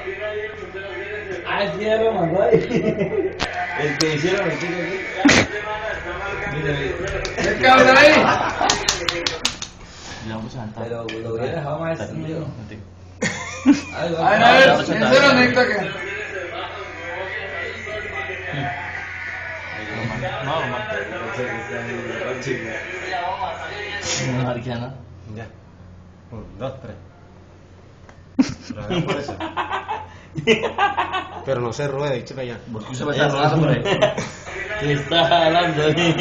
Ah, sí, ya lo mandó ahí. El que hicieron el chico aquí. ¿Qué cabrón ahí? Pero lo hubiera dejado más escondido. A ver, sincero, necesito que. Mariquiana. Ya. 1, 2, 3. Pero no se ruede, chica ya. ¿Por qué se me está rodando por ahí? ¿Qué estás hablando ahí?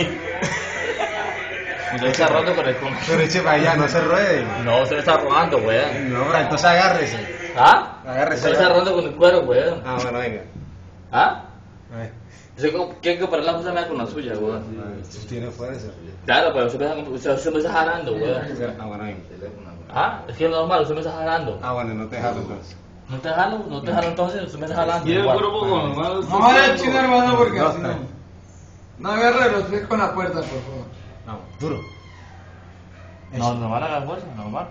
Se me está rodando por el Pero eche para allá, no se ruede. No, se me está rodando, weón. No, bro, entonces agárrese. ¿Ah? Agárrese. Se me está rodando con el cuero, weón. Ah, bueno, venga. ¿Ah? A ver. ¿Qué que para la cosa me con la suya, weón? Tiene fuerza. Claro, pero se me está jalando, weón. Ah, bueno, venga. ¿Ah? Es que es normal, usted me está jalando. Ah, bueno, no te jalo entonces. ¿No te jalo? ¿No te jalo entonces? Usted me está jalando. Yo igual. grupo con nomás. No vaya a chino, hermano, porque Dos, así no. tres. No agarre los pies con la puerta, por favor. Vamos, duro. No, normal haga fuerza, normal.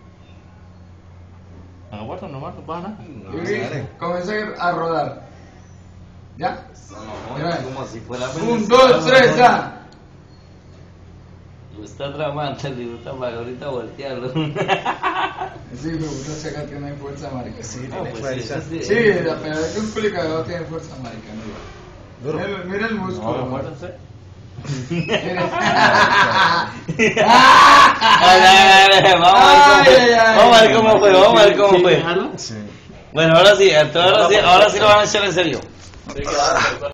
Haga fuerza, normal, no pasa nada. No, Y dale. comencé a rodar. ¿Ya? Mira. Como si fuera 1, 2, 3, ya. Lo está tramando, le gusta para ahorita voltearlo. Sí, me gusta sacar que no hay fuerza, marica. Sí, Ah, pues fuerza. sí, sí, la pedal que un culicagado tiene fuerza, marica. Duro. Mira el No, músculo. haga fuerza usted. Mira. Vamos a ver cómo fue, vamos a ver cómo fue. Sí. Bueno, ahora sí lo van a echar en serio.